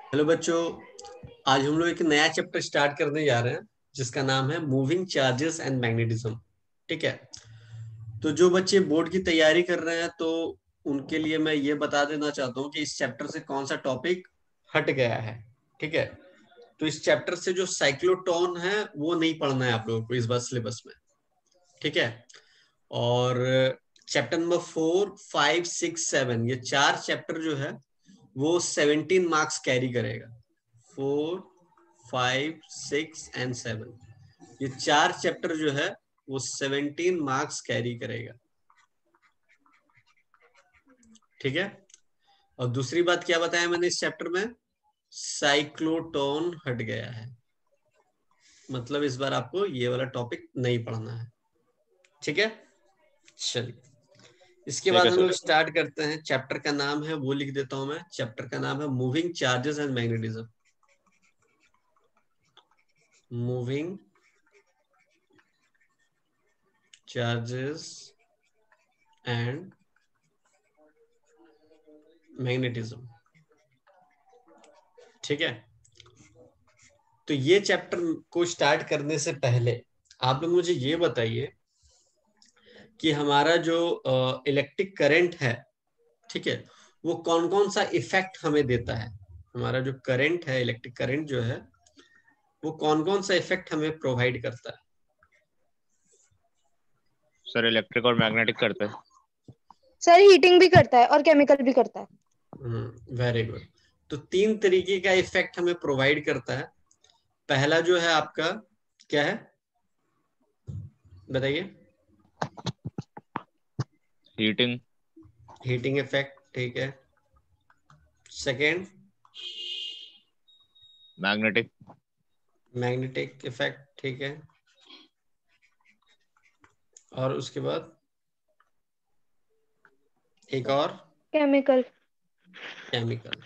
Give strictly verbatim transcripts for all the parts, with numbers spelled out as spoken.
Hello बच्चों, आज हम लोग एक नया चैप्टर स्टार्ट करने जा रहे हैं जिसका नाम है मूविंग चार्जेस एंड मैग्नेटिज्म। ठीक है। तो जो बच्चे बोर्ड की तैयारी कर रहे हैं तो उनके लिए मैं ये बता देना चाहता हूँ कि इस चैप्टर से कौन सा टॉपिक हट गया है। ठीक है। तो इस चैप्टर से जो साइक्लोटोन है वो नहीं पढ़ना है आप लोगों को इस बार सिलेबस में। ठीक है। और chapter number four five six seven ये चार चैप्टर जो है वो सेवनटीन मार्क्स कैरी करेगा। Four five six and seven ये चार चैप्टर जो है वो सेवनटीन मार्क्स कैरी करेगा। ठीक है। और दूसरी बात क्या बताया मैंने इस चैप्टर में, साइक्लोटोन हट गया है, मतलब इस बार आपको ये वाला टॉपिक नहीं पढ़ना है। ठीक है। चलिए, इसके ठीक बाद है हम सर। लोग स्टार्ट करते हैं। चैप्टर का नाम है, वो लिख देता हूं मैं, चैप्टर का नाम है moving charges and magnetism. Moving charges and magnetism. ठीक है। तो ये चैप्टर को स्टार्ट करने से पहले आप लोग मुझे ये बताइए कि हमारा जो इलेक्ट्रिक करंट है, ठीक है, वो कौन कौन सा इफेक्ट हमें देता है। हमारा जो करंट है, इलेक्ट्रिक करंट जो है, वो कौन कौन सा इफेक्ट हमें प्रोवाइड करता है। सर इलेक्ट्रिक और मैग्नेटिक करते हैं। सर हीटिंग भी करता है और केमिकल भी करता है। Hmm, very good. तो तीन तरीके का इफेक्ट हमें प्रोवाइड करता है। पहला जो है आपका क्या है, बताइए। हीटिंग। हीटिंग इफेक्ट, ठीक है। Second, magnetic. मैग्नेटिक इफेक्ट, ठीक है। और उसके बाद एक और, केमिकल। केमिकल।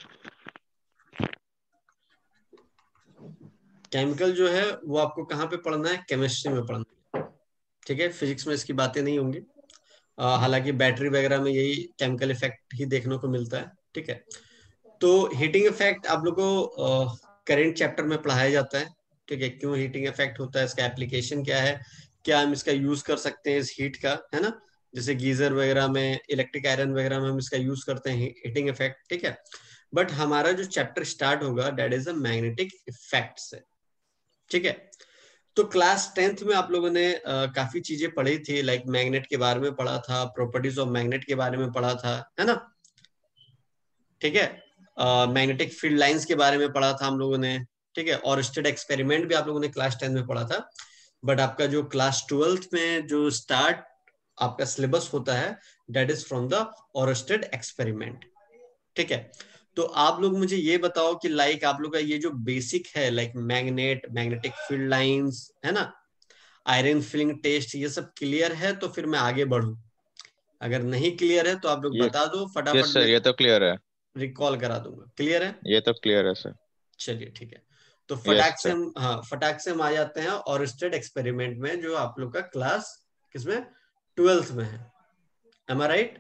केमिकल जो है वो आपको कहाँ पे पढ़ना है, केमिस्ट्री में पढ़ना है। ठीक है। फिजिक्स में इसकी बातें नहीं होंगी। अ, हालांकि बैटरी वगैरह में यही केमिकल इफेक्ट ही देखने को मिलता है। ठीक है। तो हीटिंग इफेक्ट आप लोग को करंट चैप्टर में पढ़ाया जाता है। ठीक है। क्यों हीटिंग इफेक्ट होता है, इसका एप्लीकेशन क्या है, क्या हम इसका यूज कर सकते हैं इस हीट का, है ना। जैसे गीजर वगैरह में, इलेक्ट्रिक आयरन वगैरह में हम इसका यूज करते हैं हीटिंग इफेक्ट। ठीक है। बट हमारा जो चैप्टर स्टार्ट होगा that is a magnetic effect से। ठीक है। तो क्लास टेंथ में आप लोगों ने अ, काफी चीजें पढ़ी थी, लाइक मैग्नेट के बारे में पढ़ा था, प्रॉपर्टीज ऑफ मैग्नेट के बारे में पढ़ा था, है ना। ठीक है। मैग्नेटिक फील्ड लाइंस के बारे में पढ़ा था हम लोगों ने। ठीक है। और स्टेड एक्सपेरिमेंट भी आप लोगों ने क्लास टेंथ में पढ़ा था। बट आपका जो क्लास ट्वेल्थ में जो स्टार्ट आपका सिलेबस होता है that is from the Oersted experiment. ठीक है। तो आप लोग मुझे ये बताओ कि लाइक आप लोग का ये जो बेसिक है, like magnet, magnetic field lines, है ना, आयरन फिलिंग टेस्ट, ये सब क्लियर है तो फिर मैं आगे बढ़ूं। अगर नहीं क्लियर है तो आप लोग ये बता दो फटाफट, यस सर, मैं ये तो क्लियर है। रिकॉल करा दूंगा। क्लियर है। ये तो क्लियर है सर। चलिए ठीक है। तो यस फटाक से सर। हम, हाँ, फटाक से हम आ जाते हैं और स्टेट एक्सपेरिमेंट में, जो आप लोग का क्लास किसमें, ट्वेल्थ में है। Am I right.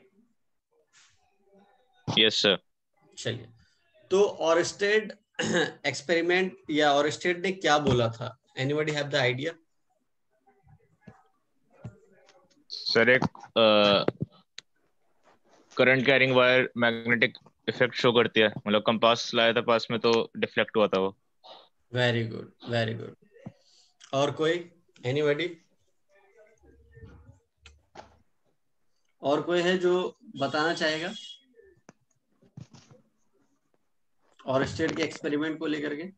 Yes sir. चलिए। तो ऑरस्टेड एक्सपेरिमेंट या ऑरस्टेड ने क्या बोला था, anybody have the idea. Sir एक current carrying wire magnetic effect show करती है, मतलब कंपास लाया था पास में तो डिफ्लेक्ट हुआ था वो। Very good, very good. और कोई, एनीबॉडी, और कोई है जो बताना चाहेगा ऑरस्टेड के एक्सपेरिमेंट को लेकर के।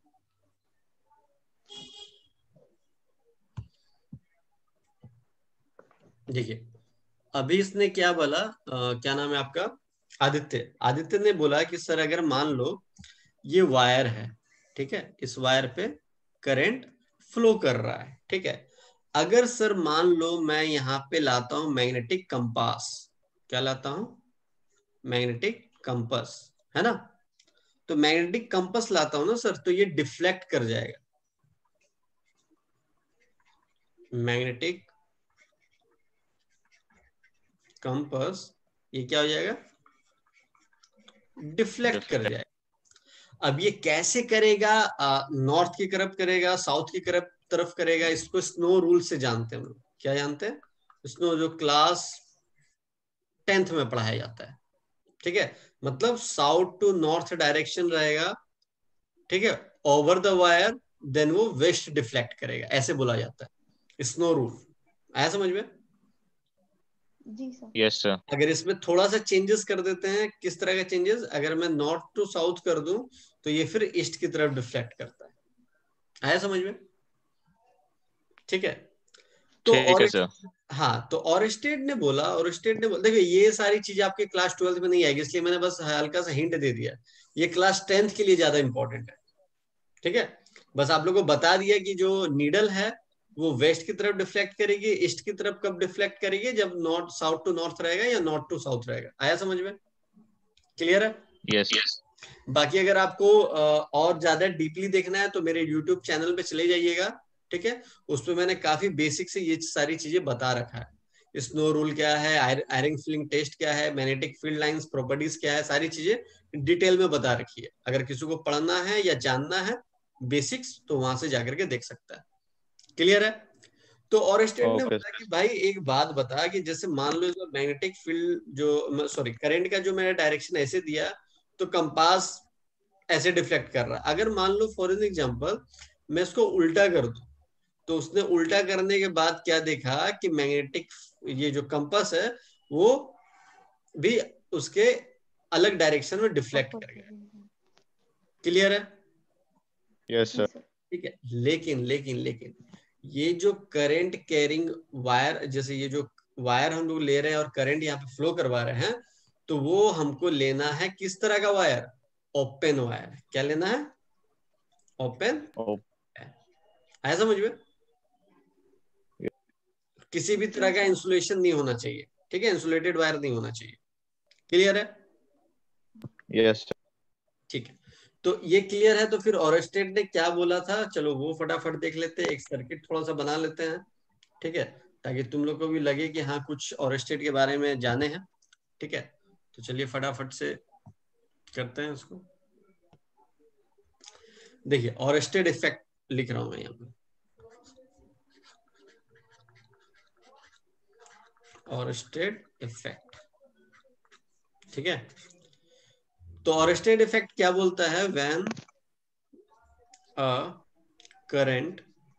देखिए, अभी इसने क्या बोला, अ, क्या नाम है आपका, आदित्य। आदित्य ने बोला कि सर अगर मान लो ये वायर है, ठीक है, इस वायर पे करंट फ्लो कर रहा है, ठीक है। अगर सर मान लो मैं यहाँ पे लाता हूं मैग्नेटिक कंपास, क्या लाता हूं, मैग्नेटिक कंपास, है ना। तो मैग्नेटिक कंपास लाता हूं ना सर, तो ये डिफ्लेक्ट कर जाएगा। मैग्नेटिक कंपास ये क्या हो जाएगा, डिफ्लेक्ट कर डिफ्लेक्ट। जाएगा। अब ये कैसे करेगा, नॉर्थ की तरफ करेगा, साउथ की तरफ तरफ करेगा, इसको स्नो रूल से जानते हैं हम लोग। क्या जानते हैं? स्नो, जो क्लास टेंथ में पढ़ाया जाता है, ठीक है। मतलब साउथ टू नॉर्थ डायरेक्शन रहेगा, ठीक है, ओवर द वायर, देन वो वेस्ट डिफ्लेक्ट करेगा, ऐसे बोला जाता है स्नो रूल। आया समझ में? जी सर। Yes sir. अगर इसमें थोड़ा सा चेंजेस कर देते हैं, किस तरह का चेंजेस, अगर मैं नॉर्थ टू साउथ कर दूं तो ये फिर ईस्ट की तरफ डिफ्लेक्ट करता है। आया समझ में? ठीक है। तो ठीक और है सर। हाँ, तो और स्टेट ने बोला, और स्टेट ने बोला, देखिए ये सारी चीजें आपके क्लास ट्वेल्थ में नहीं आएगी, इसलिए मैंने बस हल्का सा हिंट दे दिया। ये क्लास टेंथ के लिए ज्यादा इंपॉर्टेंट है, ठीक है। बस आप लोगों को बता दिया कि जो नीडल है वो वेस्ट की तरफ डिफ्लेक्ट करेगी, ईस्ट की तरफ कब डिफ्लेक्ट करेगी, जब नॉर्थ, साउथ टू नॉर्थ रहेगा या नॉर्थ टू साउथ रहेगा। आया समझ में? क्लियर है? यस। बाकी अगर आपको और ज्यादा डीपली देखना है तो मेरे यूट्यूब चैनल पे चले जाइएगा, ठीक है। उसमें मैंने काफी बेसिक से ये सारी चीजें बता रखा है। स्नो रूल क्या है, आयरिंग फिलिंग टेस्ट क्या है, मैग्नेटिक फील्ड लाइंस प्रॉपर्टीज क्या है, सारी चीजें डिटेल में बता रखी है। अगर किसी को पढ़ना है या जानना है बेसिक्स तो वहां से जाकर के देख सकता है। क्लियर है? तो और स्टेट ने ओके। बोला कि भाई एक बात बता, कि जैसे मान लो जो मैग्नेटिक फील्ड, जो सॉरी करंट का जो मैंने डायरेक्शन ऐसे दिया, तो कंपास ऐसे डिफ्लेक्ट कर रहा है। अगर मान लो फॉर एन एग्जांपल मैं इसको उल्टा कर दूं, तो उसने उल्टा करने के बाद क्या देखा कि मैग्नेटिक, ये जो कंपास है वो भी उसके अलग डायरेक्शन में डिफ्लेक्ट कर गया। क्लियर है? यस जी सर। सर। ठीक है। लेकिन लेकिन लेकिन ये जो करंट कैरिंग वायर, जैसे ये जो वायर हम लोग ले रहे हैं और करंट यहाँ पे फ्लो करवा रहे हैं, तो वो हमको लेना है किस तरह का वायर? Open wire. क्या लेना है? ओपन। ओ। आया समझ में? किसी भी तरह जी का सर। इंसुलेशन नहीं होना चाहिए, ठीक है, इंसुलेटेड वायर नहीं होना चाहिए। क्लियर है? यस ठीक है। तो ये क्लियर है। तो फिर ऑरेस्टेड ने क्या बोला था, चलो वो फटाफट देख लेते हैं, एक सर्किट थोड़ा सा बना लेते हैं, ठीक है, ताकि तुम लोग को भी लगे कि हाँ कुछ ऑरेस्टेड के बारे में जाने हैं। ठीक है, तो चलिए फटाफट से करते हैं इसको। देखिए ऑरेस्टेड इफेक्ट लिख रहा हूं मैं यहाँ पे, ऑरेस्टेड इफेक्ट, ठीक है। तो ऑरेस्टेड इफेक्ट क्या बोलता है? When a current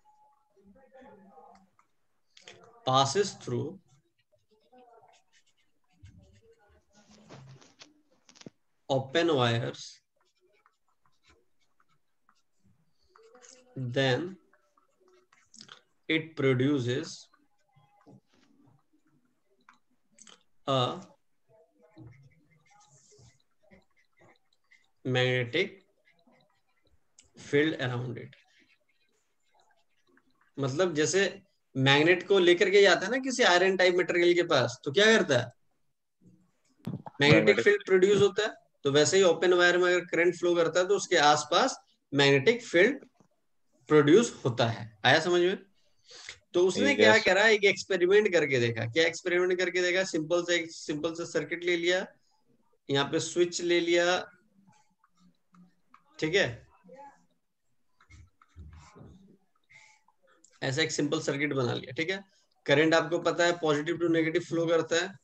passes through open wires, then it produces a magnetic field around it। मतलब जैसे मैग्नेट को लेकर के जाता है ना किसी आयरन टाइप मटेरियल के पास, तो क्या करता है? Magnetic magnetic. फील्ड प्रोड्यूस होता है। तो वैसे ही ओपन वायर में अगर करंट फ्लो करता है तो उसके आसपास मैग्नेटिक फील्ड प्रोड्यूस होता है। आया समझ में? तो उसने क्या यस। करा, एक एक्सपेरिमेंट करके देखा। क्या एक्सपेरिमेंट करके देखा? सिंपल से एक सिंपल से सर्किट ले लिया, यहाँ पे स्विच ले लिया, ठीक है, ऐसा एक सिंपल सर्किट बना लिया, ठीक है। करंट आपको पता है पॉजिटिव टू नेगेटिव फ्लो करता है,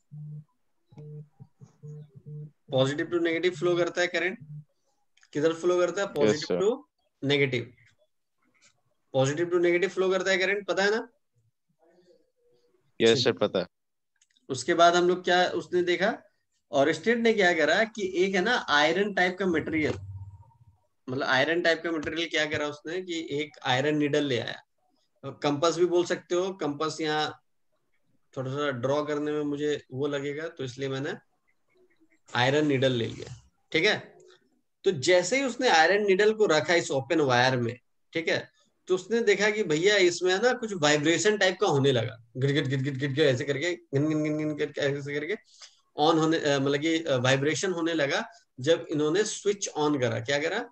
पॉजिटिव टू नेगेटिव फ्लो करता है करंट। किधर फ्लो करता है? Yes positive sir. To negative, positive to negative flow करता है करंट, पता है ना? यस सर चलिए, पता है। उसके बाद हम लोग क्या उसने देखा, और स्टेट ने क्या करा कि एक है ना आयरन टाइप का मटेरियल, मतलब आयरन टाइप का मटेरियल क्या करा उसने कि एक आयरन निडल ले आया। कंपास भी बोल सकते हो, कंपास यहाँ थोड़ा सा ड्रॉ करने में मुझे वो लगेगा, तो इसलिए मैंने आयरन निडल ले लिया, ठीक है। तो जैसे ही उसने आयरन निडल को रखा इस ओपन वायर में, ठीक है, तो उसने देखा कि भैया इसमें ना कुछ वाइब्रेशन टाइप का होने लगा, गिट गिट गिट गिट ऐसे करके, गिन गिन गिन गिन करके, ऐसे करके ऑन होने, मतलब कि वाइब्रेशन होने लगा जब इन्होंने स्विच ऑन करा। क्या करा?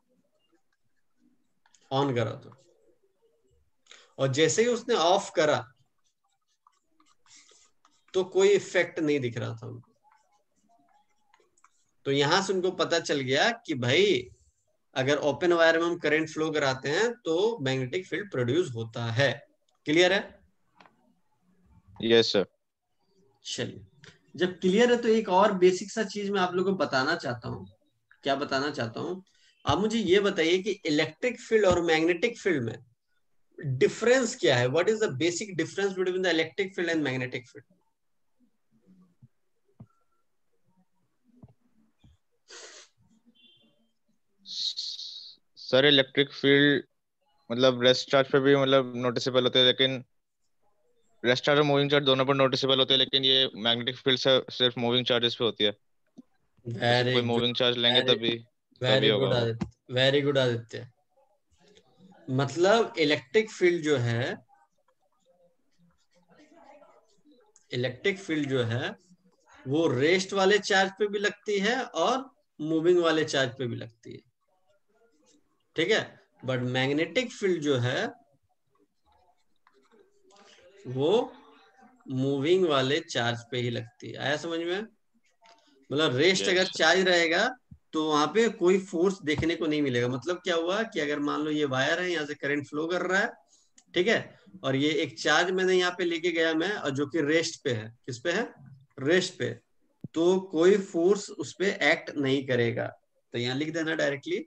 ऑन करा। तो और जैसे ही उसने ऑफ करा तो कोई इफेक्ट नहीं दिख रहा था उनको। तो यहां से उनको पता चल गया कि भाई अगर ओपन वायर में हम करंट फ्लो कराते हैं तो मैग्नेटिक फील्ड प्रोड्यूस होता है। क्लियर है? Yes sir. चलिए, जब क्लियर है तो एक और बेसिक सा चीज मैं आप लोगों को बताना चाहता हूँ। क्या बताना चाहता हूँ? आप मुझे ये बताइए कि इलेक्ट्रिक फील्ड और मैग्नेटिक फील्ड में डिफरेंस क्या है? What is the basic difference between the electric field and magnetic field? Sir electric field मतलब रेस्ट चार्ज पे भी मतलब नोटिसेबल होते हैं, लेकिन रेस्ट चार्ज और मूविंग चार्ज दोनों पर नोटिसेबल होते हैं, लेकिन ये मैग्नेटिक फील्ड से सिर्फ मूविंग चार्जेस पे होती है। जैसे वेरी कोई गुड, मूविंग चार्ज लेंगे वेरी तभी तभी वेरी होगा गुड वो। Aditya, very good Aditya. मतलब इलेक्ट्रिक फील्ड जो है, इलेक्ट्रिक फील्ड जो है वो रेस्ट वाले चार्ज पे भी लगती है और मूविंग वाले चार्ज पे भी लगती है, ठीक है। बट मैग्नेटिक फील्ड जो है वो मूविंग वाले चार्ज पे ही लगती है। आया समझ में? मतलब रेस्ट अगर यस। चार्ज रहेगा तो वहां पे कोई फोर्स देखने को नहीं मिलेगा। मतलब क्या हुआ कि अगर मान लो ये वायर है, यहाँ से करंट फ्लो कर रहा है, ठीक है, और ये एक चार्ज मैंने यहाँ पे लेके गया मैं, और जो कि रेस्ट पे है। किस पे है? रेस्ट पे। तो कोई फोर्स उस पे एक्ट नहीं करेगा। तो यहाँ लिख देना directly,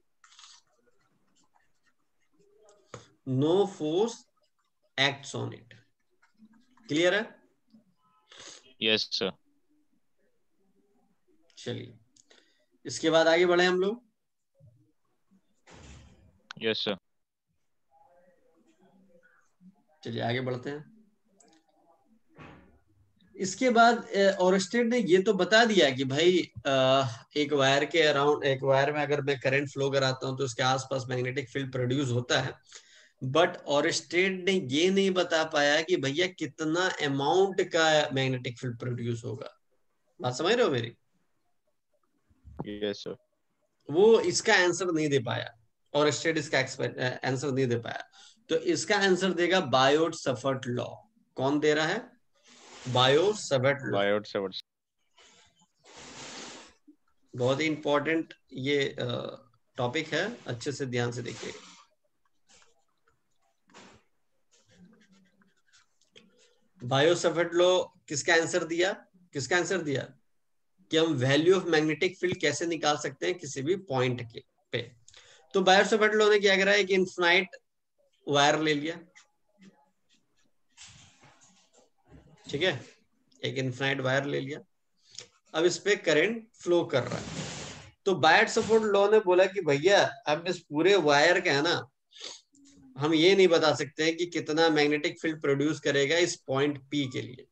no force acts on it. Clear है? Yes sir. चलिए, इसके बाद आगे बढ़े हम लोग। Yes sir. चलिए आगे बढ़ते हैं। इसके बाद ओरस्टेड ने ये तो बता दिया कि भाई अ, एक वायर के अराउंड, एक वायर में अगर मैं करंट फ्लो कराता हूं तो उसके आसपास मैग्नेटिक फील्ड प्रोड्यूस होता है। बट ओरस्टेड ने ये नहीं बता पाया कि भैया कितना अमाउंट का मैग्नेटिक फील्ड प्रोड्यूस होगा। बात समझ रहे हो मेरी? Yes sir. वो इसका आंसर नहीं दे पाया, ओरस्टेड इसका आंसर नहीं दे पाया। तो इसका आंसर देगा बायोट सफर्ट लॉ। कौन दे रहा है? Biot Savart law. Biot Savart's. बहुत ही इंपॉर्टेंट ये टॉपिक है, अच्छे से ध्यान से देखिएगा। बायोसफेट लॉ किसका आंसर दिया? किसका आंसर दिया कि हम वैल्यू ऑफ मैग्नेटिक फील्ड कैसे निकाल सकते हैं किसी भी पॉइंट के पे। तो बायोसफेट लॉ ने क्या करा है कि इनफाइनाइट वायर ले लिया, ठीक है, एक इनफाइनाइट वायर ले लिया। अब इस पे करंट फ्लो कर रहा है। तो बायोसफेट लॉ ने बोला कि भैया अब इस पूरे वायर का है ना, हम ये नहीं बता सकते हैं कि कितना मैग्नेटिक फील्ड प्रोड्यूस करेगा इस पॉइंट पी के लिए।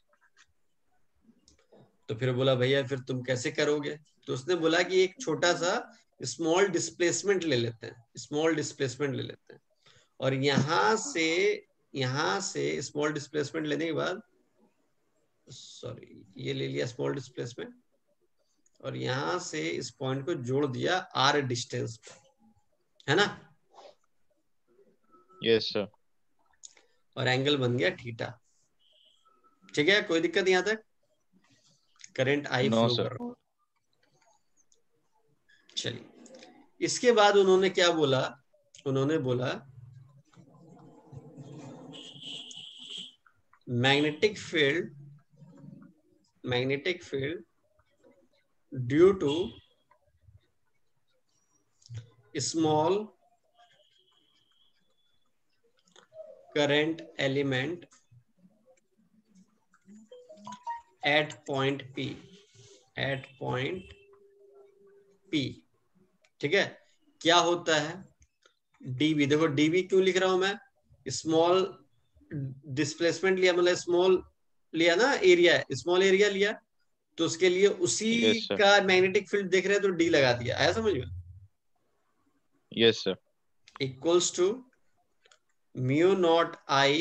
तो फिर बोला भैया फिर तुम कैसे करोगे? तो उसने बोला कि एक छोटा सा स्मॉल डिस्प्लेसमेंट ले लेते हैं, स्मॉल डिस्प्लेसमेंट ले लेते हैं, और यहां से, यहां से स्मॉल डिस्प्लेसमेंट लेने के बाद, सॉरी ये ले लिया स्मॉल डिस्प्लेसमेंट, और यहां से इस पॉइंट को जोड़ दिया आर डिस्टेंस पर, है ना, यस सर। और एंगल बन गया थीटा। ठीक है, कोई दिक्कत यहां तक? Current I know flow sir. कर रहा। चलिए, इसके बाद उन्होंने क्या बोला? उन्होंने बोला magnetic field, magnetic field due to small current element at point P, at point P, ठीक है, क्या होता है? डीवी, देखो डीवी क्यों लिख रहा हूं मैं? स्मॉल डिस्प्लेसमेंट लिया, मतलब स्मॉल लिया ना, एरिया, स्मॉल एरिया लिया, तो उसके लिए उसी यस सर। का मैग्नेटिक फील्ड देख रहे हैं तो डी लगा दिया। आया समझ में? Yes sir. Equals to mu naught I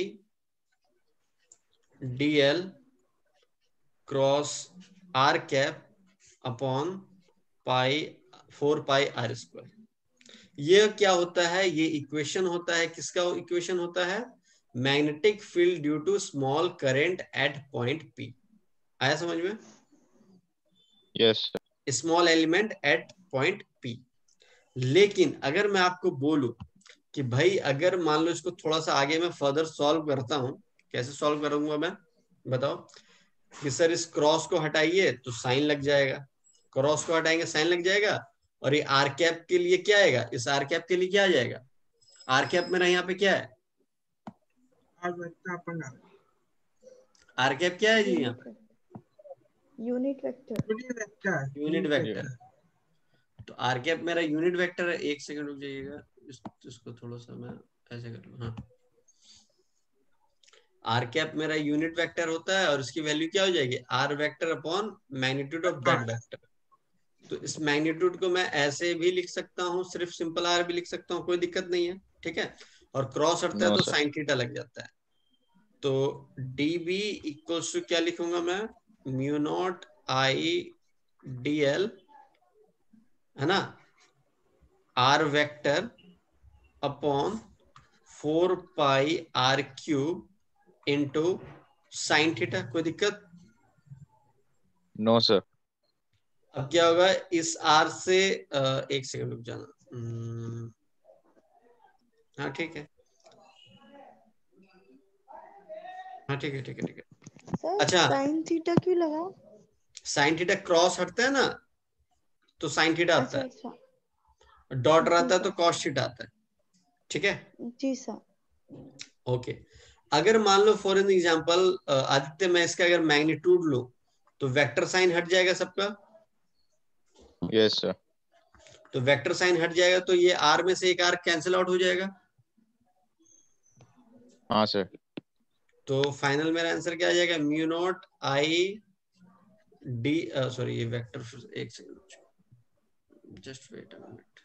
DL cross R cap upon pi, four pi R square. ये क्या होता है? ये इक्वेशन होता है, किसका इक्वेशन होता है? Magnetic field due to small current at point P. आया समझ में? Yes sir. Small element at point P. लेकिन अगर मैं आपको बोलूं कि भाई अगर मान लो इसको थोड़ा सा आगे मैं फर्दर सॉल्व करता हूं, कैसे सॉल्व करूंगा मैं, बताओ। कि सर इस क्रॉस को हटाइए तो साइन लग जाएगा, क्रॉस को हटाएंगे साइन लग जाएगा, और ये आर कैप के लिए क्या आएगा, इस आर कैप के लिए क्या आ जाएगा, आर कैप मेरा यहाँ पे क्या है, आर कैप क्या है जी यहाँ पे, यूनिट वेक्टर। Unit vector. तो आर कैप मेरा यूनिट वेक्टर है। एक सेकंड रुक जाइएगा, इस, इसको थोड़ा सा मैं ऐसे कर लूं। हाँ, आर कैप मेरा यूनिट वेक्टर होता है और इसकी वैल्यू क्या हो जाएगी, R vector upon magnitude of that vector. तो इस मैग्नीट्यूड को मैं ऐसे भी लिख सकता हूँ, सिर्फ सिंपल आर भी लिख सकता हूँ, कोई दिक्कत नहीं है, ठीक है। और क्रॉस हटता है नो तो सर। साइन थीटा लग जाता है। तो डी बी इक्वल्स टू क्या लिखूंगा मैं, mu naught I D L, है ना, R vector upon four pi R cube into sine theta. कोई दिक्कत? No sir. अब क्या होगा, इस आर से आ, एक सेकंड रुक जाना। हम्म, हाँ ठीक है, हाँ ठीक है ठीक है ठीक है। सर अच्छा, साइन थीटा क्यों लगा? साइन थीटा क्रॉस हटता है ना, तो साइन थीटा आता अच्छा है, अच्छा, डॉट जी रहता है तो सर, कॉस थीटा आता है, ठीक है। जी सर। ओके, अगर मान लो फॉर एन एग्जांपल आदित्य, मैं इसका अगर मैग्नीट्यूड लूं तो वेक्टर साइन हट जाएगा सबका। Yes sir. तो वेक्टर साइन हट जाएगा तो ये आर में से एक आर कैंसिल आउट हो जाएगा। हाँ सर। तो फाइनल मेरा आंसर क्या आ जाएगा, mu naught I D, sorry ये वेक्टर, एक second just wait a minute.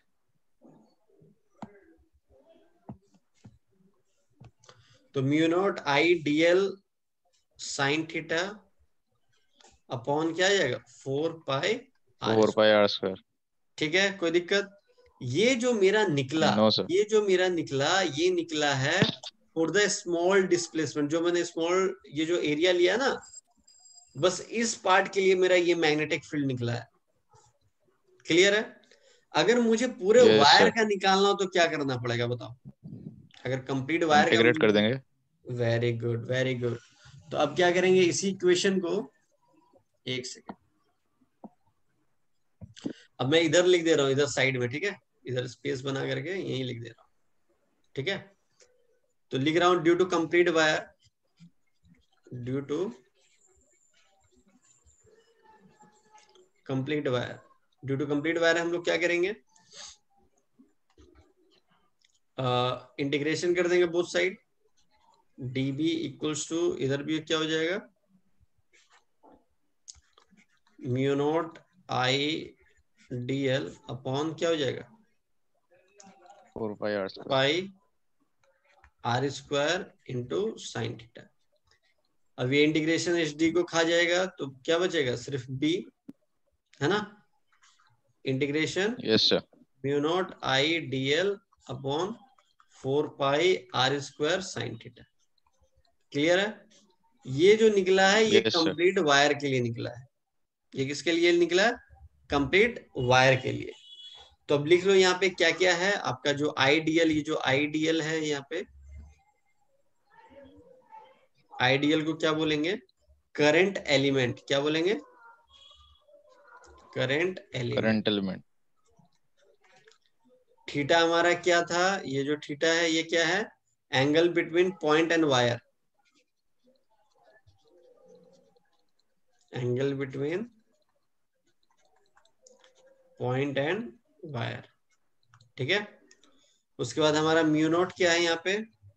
तो mu naught I D L sine theta upon क्या आ जाएगा, four pi R. Four pi R square. ठीक है, कोई दिक्कत? ये जो मेरा निकला, नो सर। ये जो मेरा निकला, ये निकला है फॉर द स्मॉल डिस्प्लेसमेंट। जो मैंने स्मॉल ये जो एरिया लिया ना, बस इस पार्ट के लिए मेरा ये मैग्नेटिक फील्ड निकला है। क्लियर है? अगर मुझे पूरे यस वायर सर। का निकालना हो तो क्या करना पड़ेगा बताओ? अगर कंप्लीट वायर का, इंटीग्रेट कर देंगे। Very good very good. तो अब क्या करेंगे, इसी इक्वेशन को, एक सेकेंड, अब मैं इधर लिख दे रहा हूं, इधर साइड में, ठीक है, इधर स्पेस बना करके यही लिख दे रहा हूं, ठीक है। तो लिख रहा हूं due to complete wire, due to complete wire, due to complete wire हम लोग क्या करेंगे, इंटीग्रेशन uh, कर देंगे both side. db equals to, इधर भी क्या हो जाएगा, mu naught I D L upon क्या हो जाएगा, four pi R square. Pi R square into sine theta. अब ये इंटीग्रेशन एच डी को खा जाएगा तो क्या बचेगा, सिर्फ b, है ना। Integration yes sir. Mu naught I D L upon four pi R square sine theta. Clear है? ये जो निकला है ये यस सर। कंप्लीट वायर के लिए निकला है। ये किसके लिए निकला है, कंप्लीट वायर के लिए। तो अब लिख लो यहाँ पे क्या क्या है आपका, जो आईडीएल, ये जो आईडीएल है यहाँ पे, आईडीएल को क्या बोलेंगे, करंट एलिमेंट। क्या बोलेंगे, current element. Current element. Theta हमारा क्या था, ये जो थीटा है ये क्या है, angle between point and wire, angle between point and wire, ठीक है। उसके बाद हमारा म्यू नॉट क्या है यहाँ पे,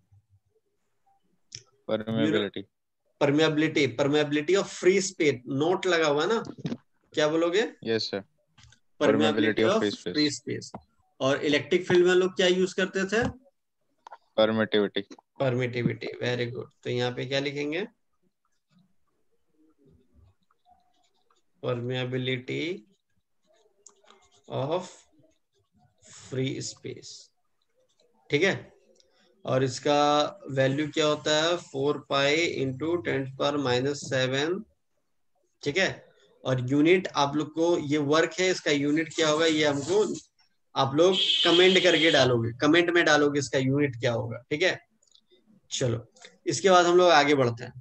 permeability. Permeability, permeability of free space, note लगा हुआ ना, क्या बोलोगे, yes sir. Permeability permeability of of free free space. Space. और इलेक्ट्रिक फील्ड में लोग क्या यूज करते थे, परमिटिविटी। परमिटिविटी। Very good. तो यहाँ पे क्या लिखेंगे, परमेबिलिटी ऑफ फ्री स्पेस, ठीक है। और इसका वैल्यू क्या होता है, फोर पाई इंटू टेन पर माइनस सेवन, ठीक है। और यूनिट आप लोग को ये वर्क है, इसका यूनिट क्या होगा ये हमको आप लोग कमेंट करके डालोगे, कमेंट में डालोगे इसका यूनिट क्या होगा, ठीक है। चलो इसके बाद हम लोग आगे बढ़ते हैं।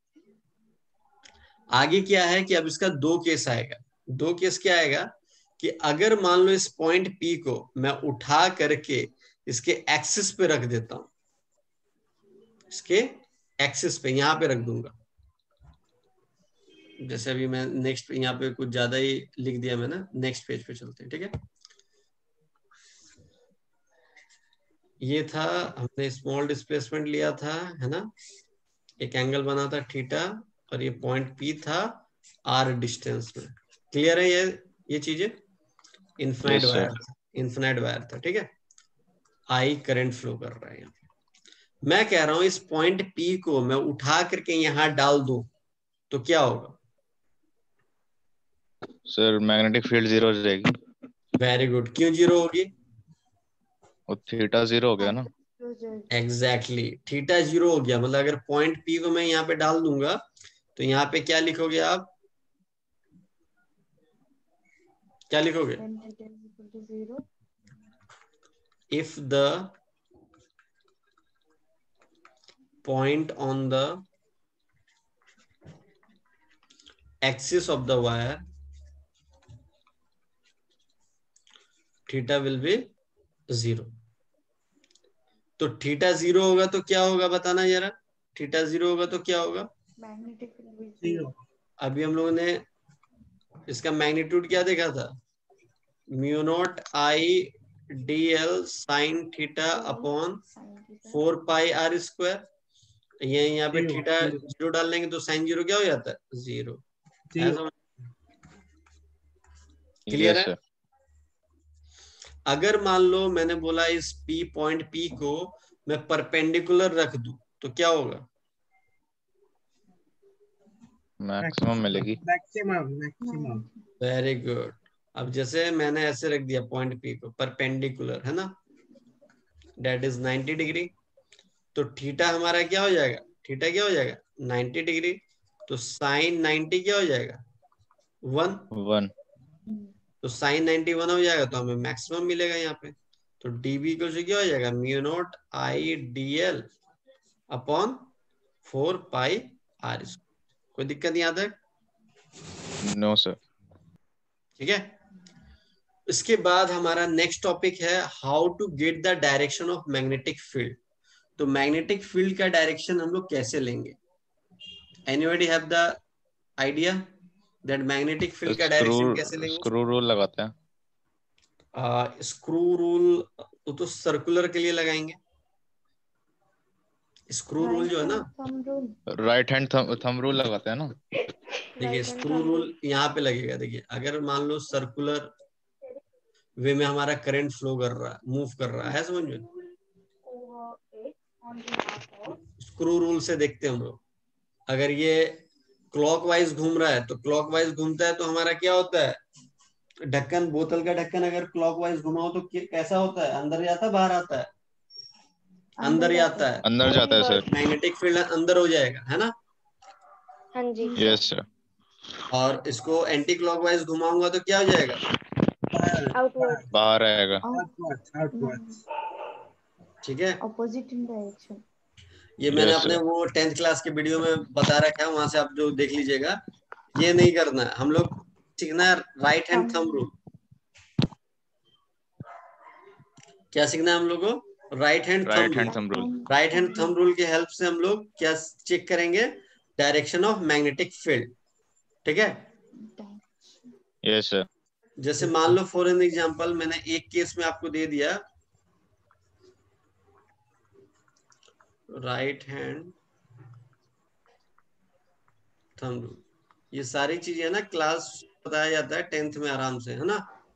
आगे क्या है कि अब इसका दो केस आएगा। दो केस क्या आएगा कि अगर मान लो इस पॉइंट पी को मैं उठा करके इसके एक्सिस पे रख देता हूं, इसके एक्सिस पे यहां पे रख दूंगा, जैसे अभी मैं नेक्स्ट यहाँ पे कुछ ज्यादा ही लिख दिया मैंने, नेक्स्ट पेज पे चलते हैं, ठीक है। ये था, हमने स्मॉल डिस्प्लेसमेंट लिया था, है ना, एक एंगल बना था थीटा, और ये पॉइंट पी था आर डिस्टेंस में। क्लियर है ये ये चीजें? Infinite Yes, sir. वायर था, इन्फिनाइट वायर था, ठीक है। आई करंट फ्लो कर रहा है यहाँ पे। मैं कह रहा हूं इस पॉइंट पी को मैं उठा करके यहां डाल दूं तो क्या होगा? सर मैग्नेटिक फील्ड जीरो हो जाएगी। Very good. क्यों जीरो होगी? और थीटा जीरो हो गया ना। Exactly exactly. थीटा जीरो हो गया, मतलब अगर पॉइंट पी को मैं यहाँ पे डाल दूंगा तो यहाँ पे क्या लिखोगे आप? क्या लिखोगे? If the point on the axis of the wire theta will be zero. तो थीटा जीरो होगा तो क्या होगा बताना जरा। थीटा जीरो होगा तो क्या होगा? Magnetic field zero. अभी हम लोगों ने इसका मैग्नीट्यूड क्या देखा था? Mu naught I D L sine theta upon four pi R square. ये यहाँ पे थीटा जीरो डाल लेंगे तो साइन जीरो क्या हो जाता है? जीरो। क्लियर Yes, है? sir. अगर मान लो मैंने बोला इस पी पॉइंट पी को मैं परपेंडिकुलर रख दूं तो क्या होगा? मैक्सिमम मिलेगी। Maximum maximum. Very good. अब जैसे मैंने ऐसे रख दिया पॉइंट पी को परपेंडिकुलर, है ना, डेट इज नाइंटी डिग्री, तो थीटा हमारा क्या हो जाएगा? थीटा क्या हो जाएगा? Ninety degree. तो साइन नाइंटी क्या हो जाएगा? वन। वन। तो साइन नाइंटी वन हो जाएगा तो हमें मैक्सिमम मिलेगा यहाँ पे। तो डीबी को क्या हो जाएगा? Mu naught I D L upon four pi R. कोई दिक्कत यहाँ तक? No sir. ठीक है। इसके बाद हमारा नेक्स्ट टॉपिक है how to get the direction of magnetic field. तो मैग्नेटिक फील्ड का डायरेक्शन हम लोग कैसे लेंगे? Anybody have the idea that magnetic field का डायरेक्शन कैसे लेंगे? स्क्रू रूल लगाते हैं। स्क्रू रूल तो सर्कुलर के लिए लगाएंगे। स्क्रू रूल जो है ना, राइट हैंड थंब रूल लगाते हैं ना। देखिए स्क्रू रूल यहाँ पे लगेगा। देखिए अगर मान लो सर्कुलर वे में हमारा करंट फ्लो कर रहा है, मूव कर रहा है, समझ में? स्क्रू रूल से देखते हैं हम लोग। अगर ये क्लॉकवाइज घूम रहा है तो क्लॉकवाइज घूमता है तो हमारा क्या होता है? ढक्कन, बोतल का ढक्कन अगर क्लॉकवाइज घुमाओ तो कैसा होता है? अंदर जाता है, बाहर आता है? अंदर जाता है। अंदर जाता है सर। मैग्नेटिक फील्ड अंदर हो जाएगा, है ना? हाँ जी। Yes sir. और इसको एंटी क्लॉकवाइज घुमाऊंगा तो क्या हो जाएगा? आउटवर्ड। बाहर आएगा। ठीक है। Opposite in direction. ये मैंने Yes, अपने sir. वो टेंथ क्लास के वीडियो में बता रखा है, वहां से आप जो देख लीजिएगा। ये नहीं करना है हम लोग, सीखना है राइट हैंड थंब रूल। क्या सीखना है हम लोग को? Right hand right hand thumb thumb rule. Rule. Right hand thumb rule की हेल्प से हम लोग क्या चेक करेंगे? Direction of magnetic field. ठीक है। Yes sir. जैसे मान लो फॉर एन एग्जांपल मैंने एक केस में आपको दे दिया राइट हैंड थंब रूल। ये सारी चीजें ना क्लास बताया जाता है टेंथ में आराम से, है ना।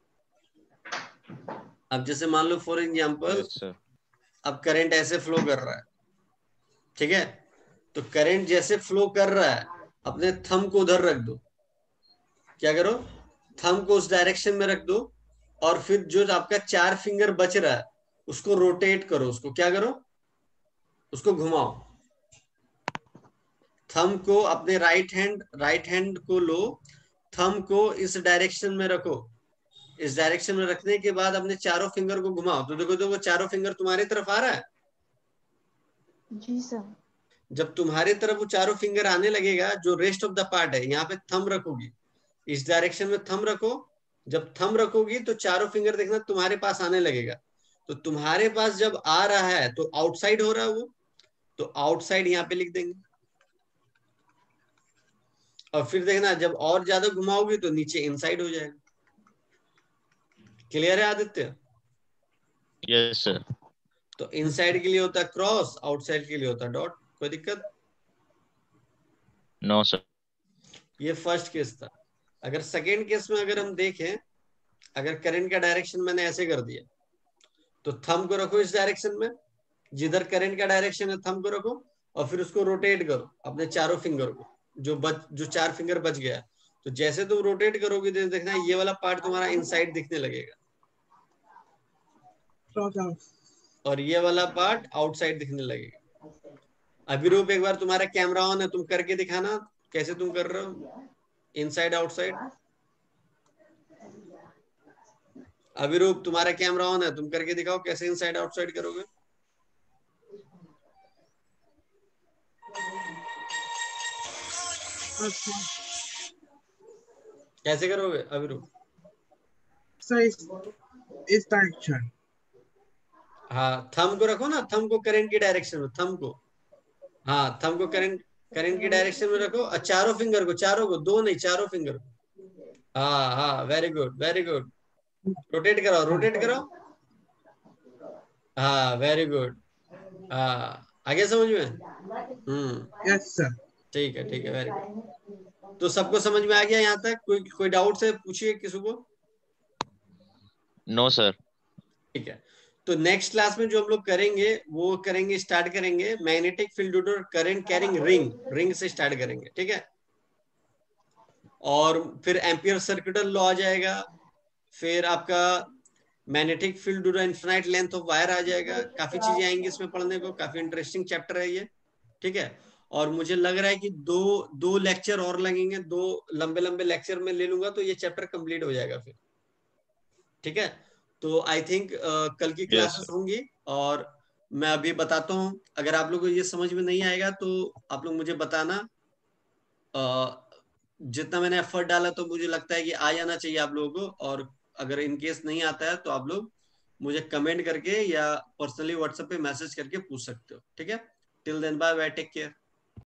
अब जैसे मान लो फॉर एग्जांपल यस सर। अब करंट ऐसे फ्लो कर रहा है, ठीक है। तो करंट जैसे फ्लो कर रहा है अपने थंब को उधर रख दो। क्या करो? थंब को उस डायरेक्शन में रख दो और फिर जो आपका चार फिंगर बच रहा है उसको रोटेट करो। उसको क्या करो? उसको घुमाओ। थंब को अपने राइट हैंड राइट हैंड को लो, थंब को इस डायरेक्शन में रखो इस डायरेक्शन में रखने के बाद अपने चारों फिंगर को घुमाओ, तो देखो देखो चारों फिंगर तुम्हारी तरफ आ रहा है। जी सर। जब तुम्हारी तरफ वो चारों फिंगर आने लगेगा, जो रेस्ट ऑफ द पार्ट है, यहाँ पे थंब रखोगी, इस डायरेक्शन में थंब रखो। जब थंब रखोगी तो चारों फिंगर देखना तुम्हारे पास आने लगेगा। तो तुम्हारे पास जब आ रहा है तो आउटसाइड हो रहा है वो, तो आउटसाइड यहाँ पे लिख देंगे। और फिर देखना जब और ज्यादा घुमाओगी तो नीचे इनसाइड हो जाएगा। क्लियर है आदित्य? Yes sir. तो इनसाइड के लिए होता है क्रॉस, आउटसाइड के लिए होता है डॉट। कोई दिक्कत? No sir. ये फर्स्ट केस था। अगर सेकेंड केस में अगर हम देखें, अगर करंट का डायरेक्शन मैंने ऐसे कर दिया, तो थंब को रखो इस डायरेक्शन में, जिधर करंट का डायरेक्शन है थंब को रखो, और फिर उसको रोटेट करो अपने चारों फिंगर को, जो बच जो चार फिंगर बच गया। तो जैसे तुम रोटेट करोगे तो देखना ये वाला पार्ट तुम्हारा इनसाइड दिखने लगेगा, और ये वाला पार्ट आउटसाइड दिखने लगेगा। अभिरूप, एक बार तुम्हारा कैमरा ऑन है, तुम करके दिखाना कैसे तुम कर रहे हो, इनसाइड आउटसाइड। अभिरूप, तुम्हारा कैमरा ऑन है, तुम करके दिखाओ कैसे इनसाइड आउटसाइड करोगे। कैसे करोगे अभिरूप? सर इस इस डायरेक्शन। हाँ, थंब को रखो ना, थंब को करंट की डायरेक्शन में, थंब को, हाँ थंब को करंट करंट की डायरेक्शन में रखो, और चारों फिंगर को, चारों को, दो नहीं चारों फिंगर को। हाँ हाँ, very good very good. Rotate कराओ रोटेट कराओ। हाँ वेरी गुड। हाँ, आगे समझ में? Hmm, yes sir. ठीक है ठीक है, वेरी गुड। तो सबको समझ में आ गया यहाँ तक? कोई कोई डाउट है पूछिए किसी को। No sir. ठीक है, तो नेक्स्ट क्लास में जो हम लोग करेंगे वो करेंगे, स्टार्ट करेंगे मैग्नेटिक फील्ड और करंट कैरिंग रिंग, रिंग से स्टार्ट करेंगे, ठीक है। और फिर एम्पियर सर्कुलर लॉ आ जाएगा, फिर आपका मैग्नेटिक फील्ड और इनफिनाइट लेंथ ऑफ वायर आ जाएगा। काफी चीजें आएंगी इसमें पढ़ने को, काफी इंटरेस्टिंग चैप्टर है ये, ठीक है। और मुझे लग रहा है कि दो दो लेक्चर और लगेंगे, दो लंबे लंबे लेक्चर में ले लूंगा तो ये चैप्टर कंप्लीट हो जाएगा फिर, ठीक है। तो आई थिंक uh, कल की यस क्लासेस होंगी, और मैं अभी बताता हूँ। अगर आप लोगों को ये समझ में नहीं आएगा तो आप लोग मुझे बताना। uh, जितना मैंने एफर्ट डाला तो मुझे लगता है कि आ जाना चाहिए आप लोगों को, और अगर इन केस नहीं आता है तो आप लोग मुझे कमेंट करके या पर्सनली व्हाट्सएप पे मैसेज करके पूछ सकते हो, ठीक है। Till then bye bye, take care.